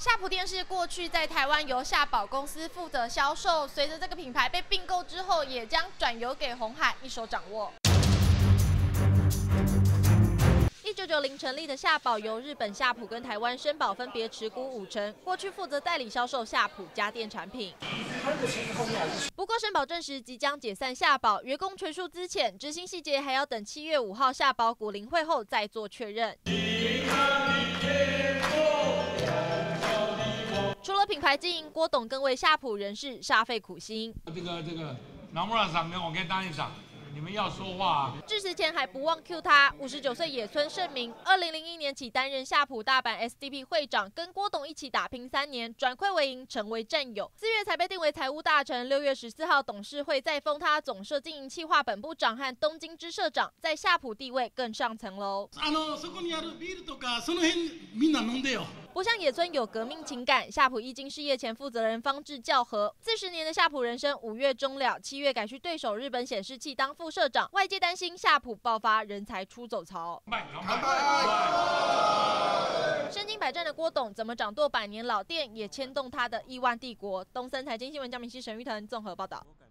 夏普电视过去在台湾由夏宝公司负责销售，随着这个品牌被并购之后，也将转由给鸿海一手掌握。1990成立的夏宝由日本夏普跟台湾绅宝分别持股50%，过去负责代理销售夏普家电产品。不过绅宝证实即将解散夏宝，员工全数资遣，执行细节还要等7月5号夏宝股龄会后再做确认。除了品牌经营，郭董更为夏普人士煞费苦心。 这个南木拉厂呢，我跟大家讲，你们要说话。 致辞前还不忘 Q 他，59岁野村胜明，2001年起担任夏普大阪 SDP 会长，跟郭董一起打拼3年，转亏为盈，成为战友。4月才被定为财务大臣，6月14号董事会再封他总社经营企划本部长和东京支社长，在夏普地位更上层楼。不像野村有革命情感，夏普一经事业前负责人方志教和40年的夏普人生5月终了，7月改去对手日本显示器当副社长，外界担心夏普爆发人才出走潮。身经百战的郭董怎么掌舵100年老店，也牵动他的亿万帝国。东森财经新闻江明熙、沈玉腾综合报道。